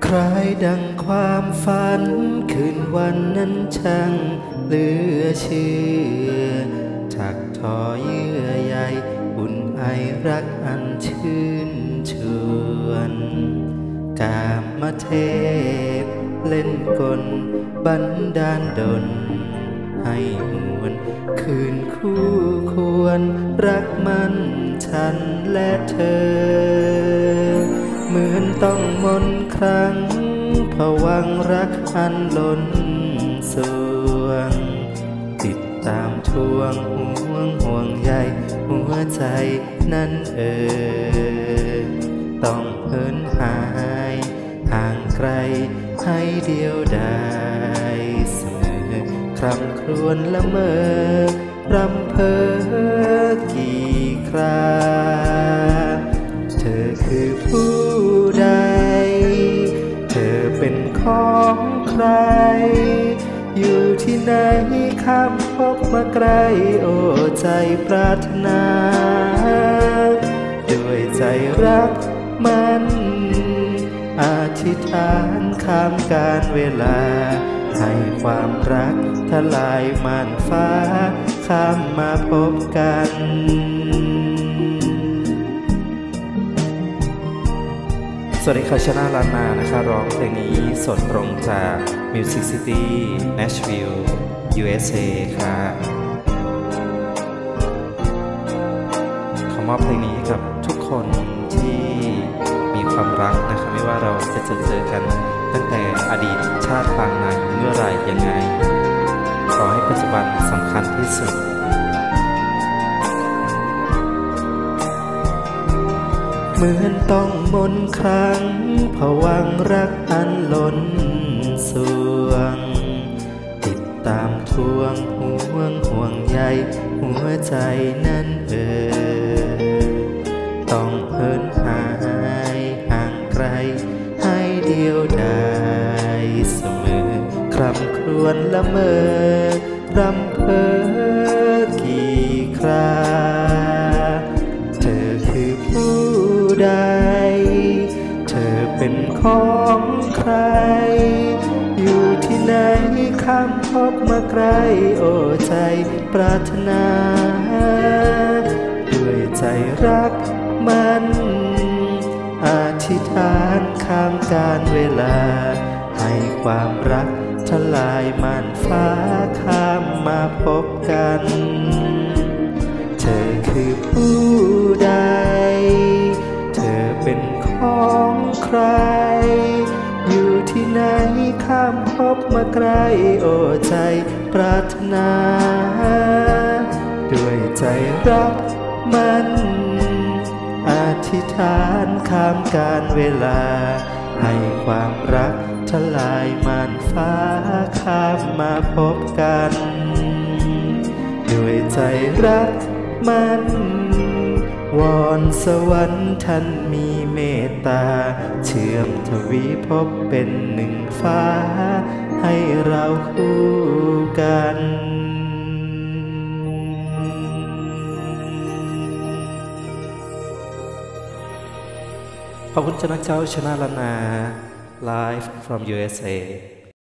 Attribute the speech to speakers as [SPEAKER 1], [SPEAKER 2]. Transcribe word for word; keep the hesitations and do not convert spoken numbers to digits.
[SPEAKER 1] คล้ายดังความฝันคืนวันนั้นช่างเหลือเชื่อถักทอเยื่อใยอุ่นไอรักอันชื่นชวนกามเทพเล่นกลบันดาลดลให้มวลคืนคู่ควรรักมันฉันและเธอเหมือนต้องมนครั้งผวังรักอันล้นสวงติดตามทวงห่วงห่วงใยหัวใจนั้นเออต้องเหินหายห่างไกลให้เดียวดายเสมอคร่ำครวญละเมอรำเพ้อกี่คราเธอคือผู้ใดเธอเป็นของใครอยู่ที่ไหนข้ามพบมาไกลโอ้ใจปรารถนาด้วยใจรักมันอธิษฐานข้ามการเวลาให้ความรักทลายม่านฟ้าข้ามมาพบกันสวัสดีค่ะชนะลานานะคะร้องเพลงนี้สดตรงจาก Music City Nashville ยู เอส เอ ค่ะขอมอบเพลงนี้ให้กับทุกคนที่มีความรักนะคะไม่ว่าเราจะเจอเจอกันตั้งแต่อดีตชาติปางไหนเมื่อไรยังไงขอให้ปัจจุบันสำคัญที่สุดเหมือนต้องมนครั้งผวังรักอันล้นสวงติดตามทวงห่วงห่วงใยหัวใจนั้นเออต้องเหินหายห่างไกลให้เดียวดายเสมอคร่ำครวญละเมอรำเพ้อกี่คราเธอคือผู้ใดเธอเป็นของใครอยู่ที่ไหนข้ามพบมาไกลโอ้ใจปรารถนาด้วยใจรักมันอธิษฐานข้ามการเวลาให้ความรักทลายม่านฟ้าข้ามมาพบกันเธอคือผู้ใดเธอเป็นของใครอยู่ที่ไหนข้ามพบมาไกลโอ้ใจปรารถนาด้วยใจรักมันอธิษฐานข้ามการเวลาให้ความรักทลายม่านฟ้าข้ามมาพบกันด้วยใจรักมันวอนสวรรค์ท่านมีเมตตาเชื่อมทวีภพเป็นหนึ่งฟ้าให้เราคู่กันขอบคุณชนะเจ้าชนะลานา Live from ยู เอส เอ